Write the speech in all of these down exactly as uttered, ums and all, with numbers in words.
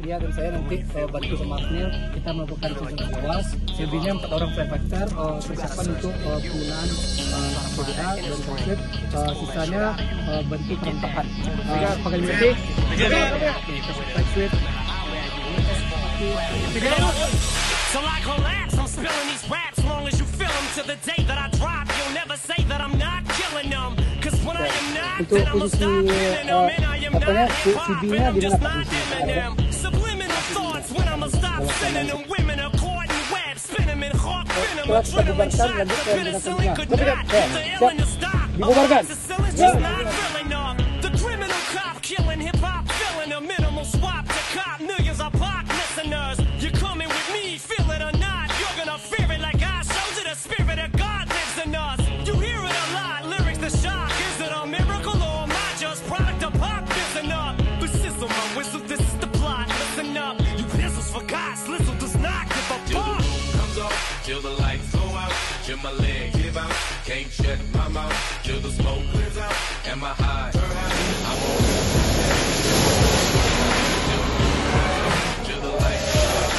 Lia dan saya nanti uh, bantu sama Aknil kita melakukan tindakan awas. Selebihnya empat orang firefighter uh, persiapan untuk uh, penggunaan uh, C D A dan konsep. Uh, sisanya uh, bantu perantakan. Uh, pakai mengerti? So I collapse, I'm spilling these raps long as you feel them to the day that I drop. You'll never say that I'm not killing them. Cause when I am not, then I'm gonna stop killing them. And I am not hip-hop, and I'm just not Eminem. Subliminal thoughts when I'ma stop sending them. Women are caught in web, spin them in hawk, venom, adrenaline shot, penicillin could not get the illness to stop. Penicillin's just not real enough. The criminal cop killing hip-hop, filling a minimal swap to cop millions of pop listeners. You're coming with me, feel it or not, you're gonna fear it like I showed you. The spirit of God lives in us. You hear it a lot, lyrics the shock. Is it a miracle or am I just product of pop? Listen up, this is my whistle, this is the plot. Listen up, you pistols for God's Lizzle does not give a fuck. Till the roof comes off, till the lights go out, till my leg give out, can't shut my mouth, till the smoke clears out, and my high, I'm till the lights go out.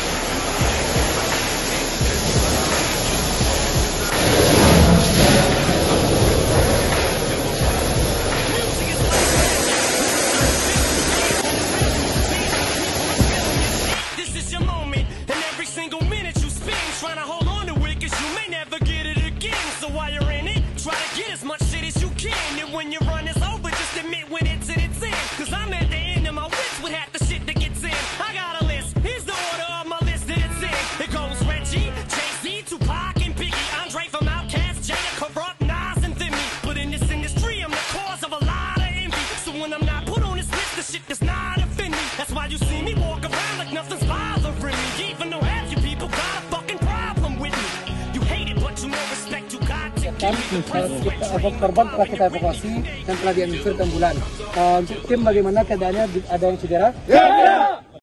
This is your moment, and every single minute you spend trying to hold on to it, cause you may never get it again. So while you're in it, try to get as much shit as you can. And when your run is over, just admit when it's in its end. Cause I'm at the end of my wits with half the shit that gets in. I got a list, here's the order of my list that it's in. It goes Reggie, Jay-Z, Tupac, and Biggie, Andre from Outkast, Jada, Corrupt, Nas, and Thimmy. But in this industry, I'm the cause of a lot of envy. So when I'm not put on this list, the shit does not offend me. That's why you see me walk around like nothing's bothering me. Even though half you people got a fucking problem with me. You hate it, but you know respect you got to give me. Kita korban telah kita evakuasi dan telah diambil ke ambulan. Uh, untuk tim bagaimana keadaannya? Ada yang cedera? Ya.